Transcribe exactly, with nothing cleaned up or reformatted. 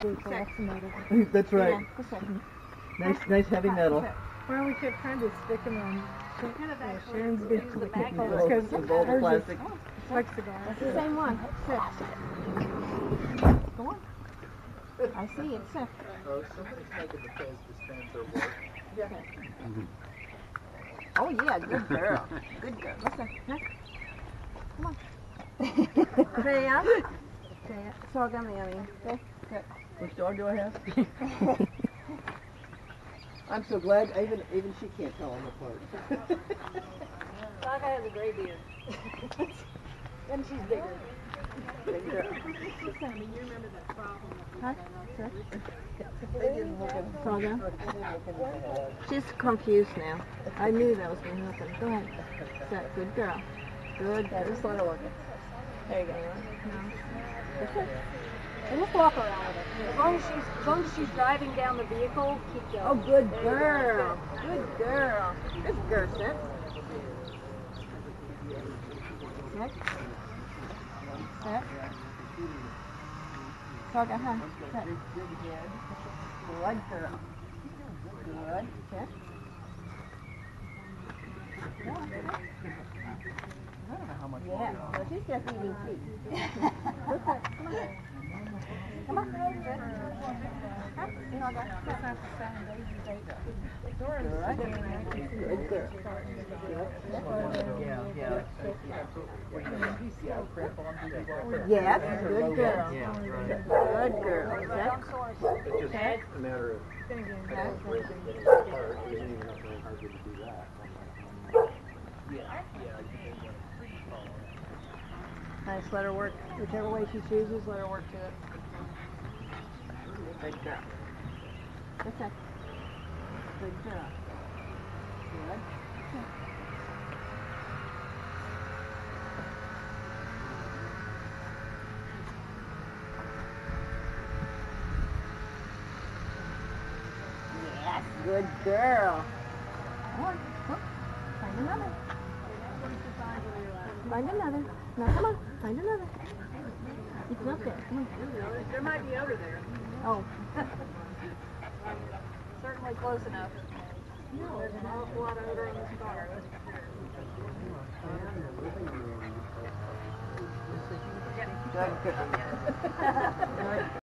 That's right. Nice, nice heavy metal. Well, we kept trying to stick them on uh, Sharon's big because With all the hers plastic. is plexiglass. That's the same one. Sit. Go on. I see it. Sit. Oh, somebody's making the face dispenser work. Yeah. Oh yeah, good girl. Good girl. Listen. Huh? Come on. Freya. Freya. Saga med mig. Okay. Good. Which dog do I have? I'm so glad even even she can't tell them apart. Saga has a gray beard. And she's bigger. Big girl. Sammy, you remember that problem? Huh? Sure. They didn't look at Saga? they didn't look into the head. She's confused now. I knew that was going to happen. Go ahead. Sit. Good girl. Good. Yeah, just let her look. There you go. No. And just walk around with it. As long as she's, as long as she's driving down the vehicle, keep going. Oh, good girl. Good girl. Good girl, sit. Sit. Sit. Saga, huh? Sit. Good girl. Good. Sit. I don't know how much Yeah, no, she's just eating tea. Come on. Come on. Good. Huh? You know, that's not the sound they use. Good girl. Yeah, yeah. Yes, good girl. Yeah, right. Good girl. That's It's just okay. a matter of Then again, getting it apart. It isn't even up very hard to do that. Yeah, yeah. Nice, let her work. Whichever way she chooses, let her work to it. Good girl. What's that? Good girl. Good. Yes, good girl. Come on, come. Find another. Find another. Now come on, find another. It's not there. Come on. there might be over there. Oh. Certainly close enough. There's an awful lot of odor in this car. Good girl. Good.